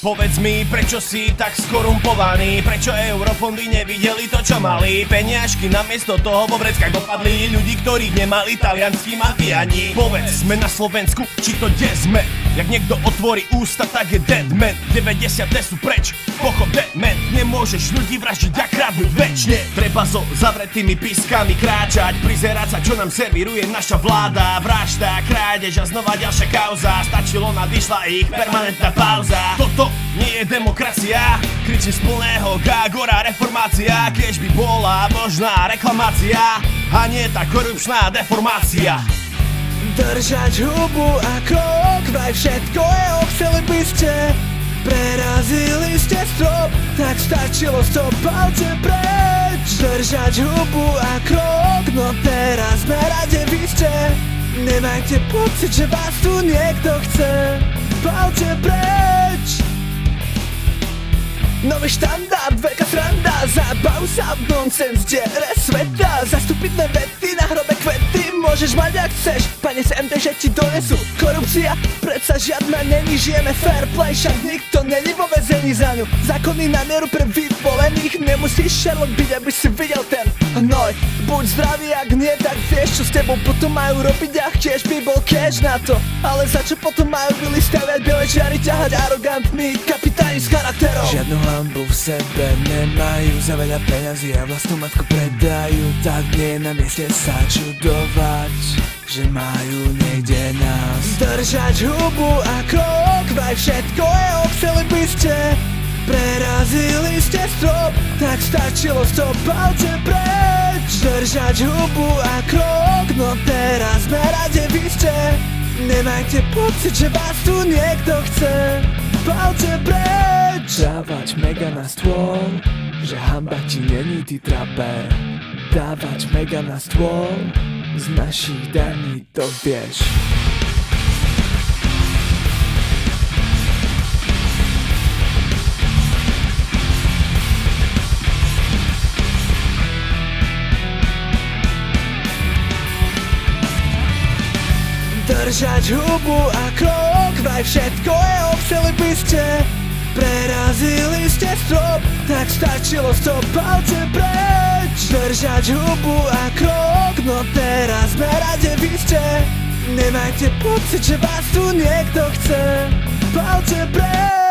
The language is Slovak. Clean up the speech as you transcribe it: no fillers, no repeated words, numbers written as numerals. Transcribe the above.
Povedz mi, prečo si tak skorumpovaný? Prečo eurofondy nevideli to, čo mali? Peniažky namiesto toho vo vreckách dopadli ľudí, ktorých nemali talianskí mafiáni. Povedz, sme na Slovensku, či to kde sme? Jak niekto otvorí ústa, tak je dead man. 90 sú preč, pochop dead man. Nemôžeš ľudí vraždiť a kradnúť večne. Treba so zavretými pískami kráčať, prizerať sa, čo nám servíruje naša vláda. Vražda, krádež a znova ďalšia kauza. Stačilo, nadišla ich permanentná pauza. Toto nie je demokracia, kričím z plného gágora reformácia. Keď by bola možná reklamácia a nie tá korupčná deformácia. Držať hubu a krok, vaj všetko je, chceli by ste. Prerazili ste strop, tak stačilo stop, palce preč. Držať hubu a krok, no teraz na rade vy ste. Nemajte pocit, že vás tu niekto chce, palce preč. Nový štandard, veľká sranda, zábav sa v nonsens diere sveta. Zastupitné vety na hrobe kvety môžeš mať ak chceš, pane z MD, že ti donesú. Korupcia predsa žiadna není, žijeme fair play, však nikto není vo väzení za ňu. Zákony na mieru pre vyvolených, nemusíš Sherlock byť, aby si videl ten hnoj. Buď zdravý, ak nie, tak vieš, čo s tebou potom majú robiť, a tiež by bol cash na to. Ale za čo potom majú vylistavať biele čiary, ťahať arogantní kapitáni s charakterom. Žiadnu hanbu v sebe nemajú, za veľa peňazí a vlastnú matku predajú. Tak nie je na mieste sa čudovať, že majú niekde nás. Držať hubu a krok, vaj všetko je, chceli by ste. Prerazili ste strop, tak stačilo stop, palce preč. Držať hubu a krok, no teraz na rade vy ste. Nemajte pocit, že vás tu niekto chce, palce preč. Dávať mega na stôl, že hanba ti není, ty traper. Dávať mega na stôl, z našich daní to vieš. Držať hubu a krok, vaj všetko je, chceli by ste. Prerazili ste strop, tak stačilo stop, palce preč. Držať hubu a krok, no teraz na rade vy ste. Nemajte pocit, že vás tu niekto chce, palce preč.